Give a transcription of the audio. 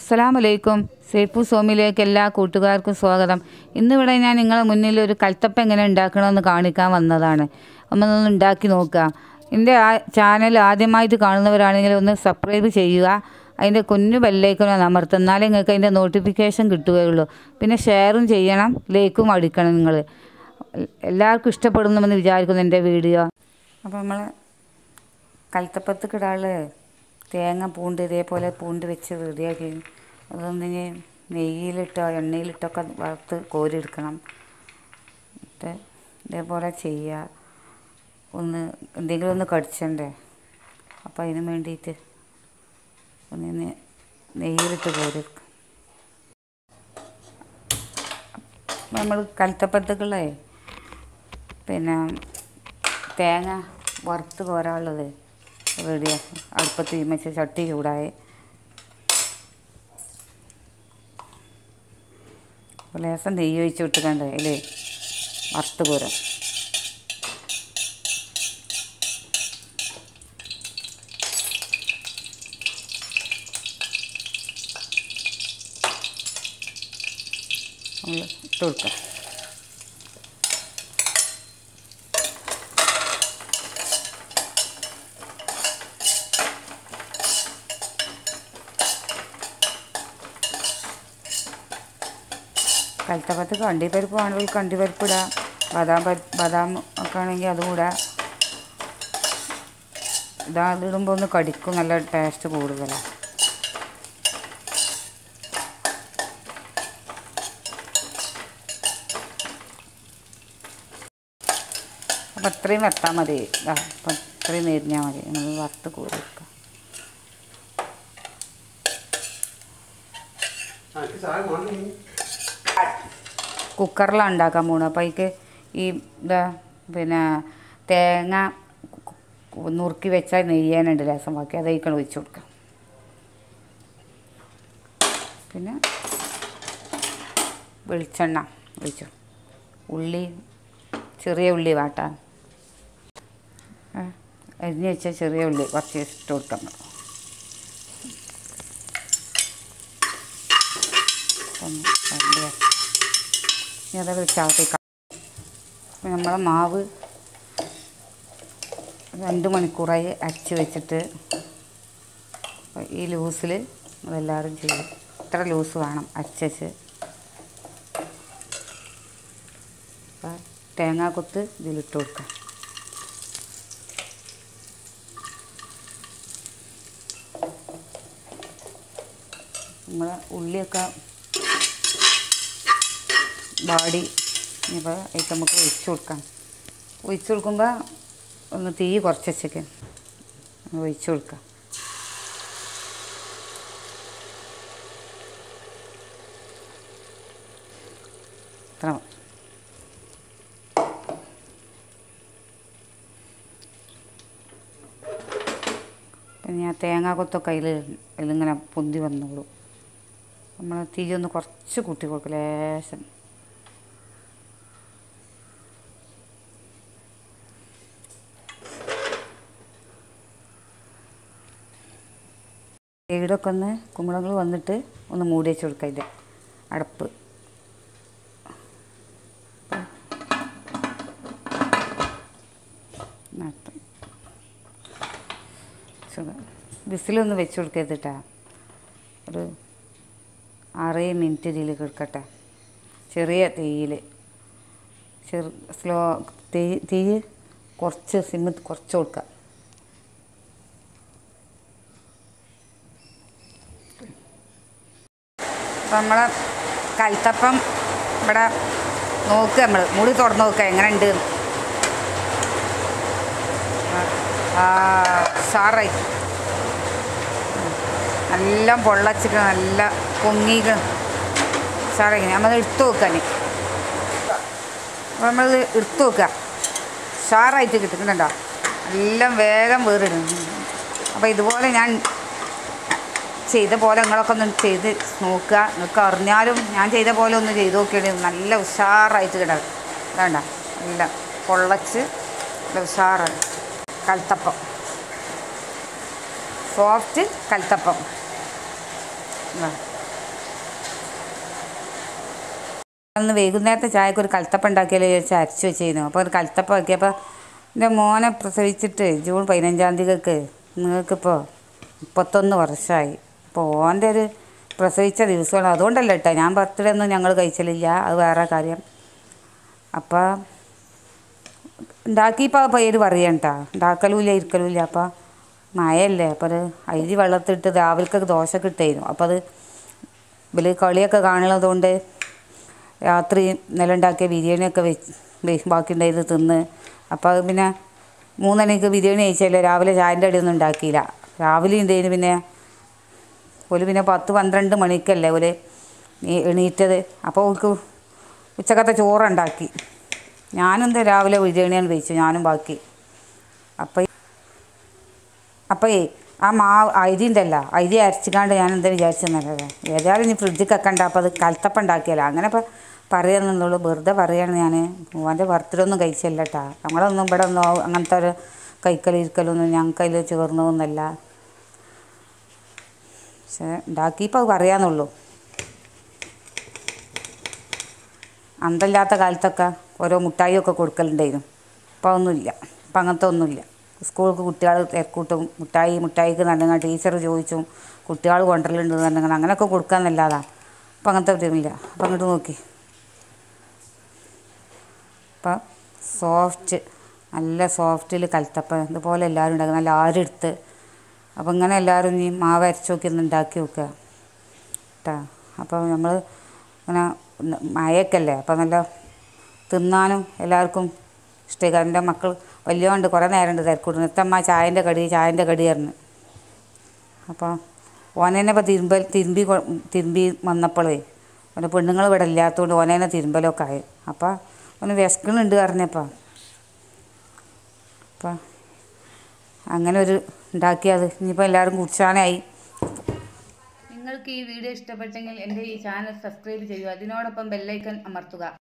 അസ്സലാമലൈക്കും. സേഫു സോമിലേക്ക് എല്ലാ കൂട്ടുകാർക്കും സ്വാഗതം. ഇന്നിവിടെ ഞാൻ നിങ്ങളെ മുന്നിൽ ഒരു കൽത്തപ്പം എങ്ങനെ ഉണ്ടാക്കണമെന്ന് കാണിക്കാൻ വന്നതാണ്. ഒന്ന് ഉണ്ടാക്കി നോക്കുക. എൻ്റെ ചാനൽ ആദ്യമായിട്ട് കാണുന്നവരാണെങ്കിൽ ഒന്ന് സബ്സ്ക്രൈബ് ചെയ്യുക. അതിൻ്റെ കുഞ്ഞു ബെല്ലൈക്കൺ അമർത്തുക. എന്നാലേ നിങ്ങൾക്ക് അതിൻ്റെ നോട്ടിഫിക്കേഷൻ കിട്ടുകയുള്ളൂ. പിന്നെ ഷെയറും ചെയ്യണം, ലൈക്കും അടിക്കണം. നിങ്ങൾ എല്ലാവർക്കും ഇഷ്ടപ്പെടുന്നുവെന്ന് വിചാരിക്കുന്നു എൻ്റെ വീഡിയോ. അപ്പോൾ നമ്മൾ കൽത്തപ്പത്തിക്കിടാനുള്ള തേങ്ങ പൂണ്ട് ഇതേപോലെ പൂണ്ട് വെച്ച് റെഡിയാക്കി അതൊന്നിന് നെയ്യിലിട്ടോ എണ്ണയിലിട്ടൊക്കെ വറുത്ത് കോരിയെടുക്കണം. എന്നിട്ട് ഇതേപോലെ ചെയ്യുക. ഒന്ന് എന്തെങ്കിലും ഒന്ന് കടിച്ചണ്ടേ, അപ്പോൾ അതിന് വേണ്ടിയിട്ട് ഒന്ന് നെയ്യിലിട്ട് കോരിയെടുക്കാം. നമ്മൾ കൽത്തപ്പത്തുകളെ പിന്നെ തേങ്ങ വറുത്ത് കോരാനുള്ളത് റെഡിയാക്കി അടുപ്പത്ത് വെച്ച് ചട്ടി ചൂടായി ലേസം നെയ്യ് ഒഴിച്ച് വിട്ടുകൊണ്ട് അതിൽ വറുത്ത് കോരാം. നമ്മൾ ഇട്ട് കൊടുക്കാം. കൽത്തപ്പത്ത് കണ്ടിപ്പരിപ്പ് വേണമെങ്കിൽ കണ്ടിപ്പരിപ്പ് ഇടാം, ബദാം ഒക്കെ ആണെങ്കിൽ അതും ഇടാം. അതിടുമ്പോൾ ഒന്ന് കടിക്കും, നല്ല ടേസ്റ്റ് കൂടുതലാണ്. അപ്പം അത്രയും വെത്താൽ മതി. അപ്പം അത്രയും നെരിഞ്ഞാൽ മതി. നമ്മൾ വറുത്ത് കോരി വെക്കാം. കുക്കറിലാണ് ഉണ്ടാക്കാൻ പോകുന്നത്. അപ്പോൾ അതിക്ക് ഈ പിന്നെ തേങ്ങ നുറുക്കി വെച്ചാൽ നെയ്യാനുണ്ട് ലേസം ബാക്കി, അത് അതിക്കാണ് ഒഴിച്ച് കൊടുക്കാം. പിന്നെ വെളിച്ചെണ്ണ ഒഴിച്ചു, ഉള്ളി ചെറിയ ഉള്ളി വാട്ടാൻ അരിഞ്ഞ് വെച്ചാൽ ചെറിയ ഉള്ളി കുറച്ച് ഇട്ട് കൊടുക്കാം. അതത് വെച്ചാകത്തേക്ക് നമ്മളെ മാവ് 2 മണിക്കൂറായി അരച്ച് വെച്ചിട്ട് ഈ ലൂസിൽ നമ്മളെല്ലാവരും ചെയ്യും. ഇത്ര ലൂസ് വേണം അരച്ച്. തേങ്ങാക്കൊത്ത് ഇതിലിട്ട് കൊടുക്കാം. നമ്മളെ ഉള്ളിയൊക്കെ വാടി ഇപ്പോൾ അതിൽ നമുക്ക് ഒഴിച്ച് കൊടുക്കാം. ഒഴിച്ച് കൊടുക്കുമ്പോൾ ഒന്ന് തീ കുറച്ച് വെച്ചേക്ക് ഒഴിച്ച് കൊടുക്കാം. ഇത്ര പിന്നെ ഞാൻ തേങ്ങാ കൊത്തൊക്കെ അതിലിങ്ങനെ പൊന്തി വന്നോളൂ. നമ്മൾ തീ ഒന്ന് കുറച്ച് കൂട്ടി കൊടുക്കും ലേശം. ഈടൊക്കെ ഒന്ന് കുമ്പളങ്ങൾ വന്നിട്ട് ഒന്ന് മൂടി വെച്ച് കൊടുക്കാം. ഇതിൻ്റെ അടപ്പ് വിസിലൊന്ന് വെച്ച് കൊടുക്കരുതിട്ടാ. ഒരു 6 മിനിറ്റ് ഇതിൽ കിടക്കട്ടെ ചെറിയ തീയിൽ. സ്ലോ തീ കുറച്ച് സിമ്മ് കുറച്ച് കൊടുക്കുക. അപ്പം നമ്മളെ കൽത്തപ്പം ഇവിടെ നോക്കുക, നമ്മൾ മൂടി തുറന്ന് നോക്കുക എങ്ങനെ ഉണ്ട്. സാറായി നല്ല പൊള്ളച്ചിട്ട് നല്ല പൊങ്ങിക്ക് സാറേ നമ്മൾ എടുത്തു നോക്കാൻ. അപ്പോൾ നമ്മൾ എടുത്തു നോക്കുക, ഷാറായിട്ട് കിട്ടുന്നുണ്ടോ, എല്ലാം വേഗം വേറിടുന്നു. അപ്പോൾ ഇതുപോലെ ഞാൻ ചെയ്ത പോലെ നിങ്ങളൊക്കെ ഒന്ന് ചെയ്ത് നോക്കുക. നിങ്ങൾക്ക് അറിഞ്ഞാലും ഞാൻ ചെയ്ത പോലെ ഒന്ന് ചെയ്ത് നോക്കിയിട്ട് നല്ല ഉഷാറായിട്ട് കിടക്കും. വേണ്ട നല്ല പൊള്ളച്ച് നല്ല ഉഷാറാണ് കൽത്തപ്പം, സോഫ്റ്റ് കൽത്തപ്പം. അന്ന് വൈകുന്നേരത്തെ ചായക്ക് ഒരു കൽത്തപ്പം ഉണ്ടാക്കിയാലോ ചോദിച്ചാൽ അരച്ച് വെച്ചിരുന്നു. അപ്പോൾ ഒരു കൽത്തപ്പം ആക്കിയപ്പോൾ എൻ്റെ മോനെ പ്രസവിച്ചിട്ട് ജൂൺ 15-ാം തീയതിക്ക് നിങ്ങൾക്കിപ്പോൾ 31 വർഷമായി. അപ്പോൾ ഓൻ്റെ ഒരു പ്രസവിച്ച ദിവസമാണ്. അതുകൊണ്ടല്ല കേട്ടോ, ഞാൻ ബർത്ത്ഡേ ഒന്നും ഞങ്ങൾ കഴിച്ചലില്ല, അത് വേറെ കാര്യം. അപ്പോൾ ഉണ്ടാക്കിയപ്പോൾ പേര് പറയണ്ട, ഉണ്ടാക്കലുമില്ല ഇരിക്കലുമില്ല. അപ്പോൾ മഴയല്ലേ, അപ്പോൾ അത് അരി വെള്ളത്തിട്ട് രാവിലത്തെ ദോശ കിട്ടായിരുന്നു. അപ്പോൾ അത് ഇതിൽ കളിയൊക്കെ കാണുന്നതുകൊണ്ട് രാത്രി ഇന്നലെ ഉണ്ടാക്കിയ ബിരിയാണിയൊക്കെ ബാക്കി ഉണ്ടായിരുന്നു തിന്ന്. അപ്പോൾ അത് പിന്നെ 3 മണിക്ക് ബിരിയാണി കഴിച്ചല്ലോ, രാവിലെ ചായൻ്റെ അടിയൊന്നും ഉണ്ടാക്കിയില്ല. രാവിലെ ഉണ്ടായിരുന്നു. പിന്നെ ഒരു 10-12 മണിക്കല്ലേ ഒരു എണീറ്റത്. അപ്പോൾ അവർക്ക് ഉച്ചക്കത്തെ ചോറുണ്ടാക്കി. ഞാനെന്താ രാവിലെ ബിരിയാണിയാണ് കഴിച്ചു, ഞാനും ബാക്കി. അപ്പോൾ ആ അരി ഉണ്ടല്ലോ, അരി അരച്ചിക്കാണ്ട് ഞാൻ എന്താ വിചാരിച്ചെന്നല്ലേ, ഏതായാലും ഇനി ഫ്രിഡ്ജിൽ വെക്കണ്ട, അപ്പോൾ അത് കൽത്തപ്പം ഉണ്ടാക്കിയല്ലോ, അങ്ങനെ ഇപ്പോൾ പറയാമെന്നുള്ളൂ. വെറുതെ പറയാണ് ഞാൻ. മോൻ്റെ ബർത്ത്ഡേ ഒന്നും കഴിച്ചല്ല കേട്ടോ. ഞങ്ങളൊന്നും ഇവിടെ ഒന്നും അങ്ങനത്തെ ഒരു കഴിക്കലിരിക്കലൊന്നും ഞങ്ങൾക്ക് അതിൽ ചേർന്നതൊന്നുമല്ല. പക്ഷേ ഉണ്ടാക്കിയപ്പോൾ അത് പറയാമെന്നുള്ളൂ. അന്തല്ലാത്ത കാലത്തൊക്കെ ഓരോ മുട്ടായിയൊക്കെ കൊടുക്കലുണ്ടായിരുന്നു. ഇപ്പോൾ ഒന്നുമില്ല, ഇപ്പം അങ്ങനത്തെ ഒന്നുമില്ല. സ്കൂൾക്ക് കുട്ടികൾ തിരക്കൂട്ടും, മുട്ടായിക്ക് നല്ല ടീച്ചർ ചോദിച്ചും കുട്ടികൾ കൊണ്ടുവരലുണ്ട് എന്നുണ്ടെങ്കിൽ അങ്ങനെയൊക്കെ കൊടുക്കാമെന്നല്ലാതാ. അപ്പം അങ്ങനത്തെ ഒന്നുമില്ല. അപ്പം അങ്ങോട്ട് നോക്കി, അപ്പം നല്ല സോഫ്റ്റിൽ കൽത്തപ്പം ഇതുപോലെ എല്ലാവരും ഉണ്ടാക്കും, നല്ല ആരെടുത്ത്. അപ്പം ഇങ്ങനെ എല്ലാവരും ഇനി മാവ് അരച്ച് നോക്കി ഒന്ന് ഉണ്ടാക്കി നോക്കുക കേട്ടോ. അപ്പോൾ നമ്മൾ ഇങ്ങനെ മഴയൊക്കെയല്ലേ, അപ്പം നല്ല തിന്നാനും എല്ലാവർക്കും ഇഷ്ടമായി. എൻ്റെ മക്കൾ വലിയോണ്ട് കുറേ നേരമുണ്ട് തിരക്കൂട്ടുന്നു, എത്തമ്മ ചായൻ്റെ കടി ആയിരുന്നു. അപ്പോൾ ഓനെന്നെ ഇപ്പോൾ തിരുമ്പി വന്നപ്പോഴേ ഓൻ്റെ പെണ്ണുങ്ങൾ ഇവിടെ ഇല്ലാത്തതുകൊണ്ട് ഓനെന്നെ തിരുമ്പലൊക്കെ ആയി. അപ്പോൾ ഒന്ന് വിശക്കുന്നുണ്ട് പറഞ്ഞപ്പോൾ അപ്പം അങ്ങനെ ഒരു ഉണ്ടാക്കിയത്. ഇനിയിപ്പോൾ എല്ലാവരും കുടിച്ചാനായി. നിങ്ങൾക്ക് ഈ വീഡിയോ ഇഷ്ടപ്പെട്ടെങ്കിൽ എൻ്റെ ഈ ചാനൽ സബ്സ്ക്രൈബ് ചെയ്യുക, അതിനോടൊപ്പം ബെല്ലൈക്കൺ അമർത്തുക.